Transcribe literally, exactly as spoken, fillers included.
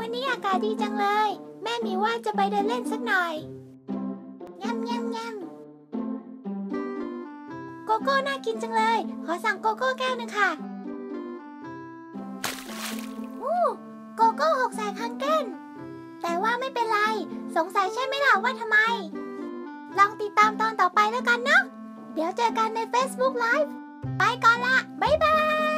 วันนี้อากาศดีจังเลยแม่มีว่าจะไปเดินเล่นสักหน่อยแง่มแง่มแง่มโกโก้น่ากินจังเลยขอสั่งโกโก้แก้วหนึ่งค่ะอู้โกโก้หกใส่คังเก้นแต่ว่าไม่เป็นไรสงสัยใช่ไหมล่ะว่าทำไมลองติดตามตอนต่อไปแล้วกันเนาะเดี๋ยวเจอกันใน Facebook Live ไปก่อนละบ๊ายบาย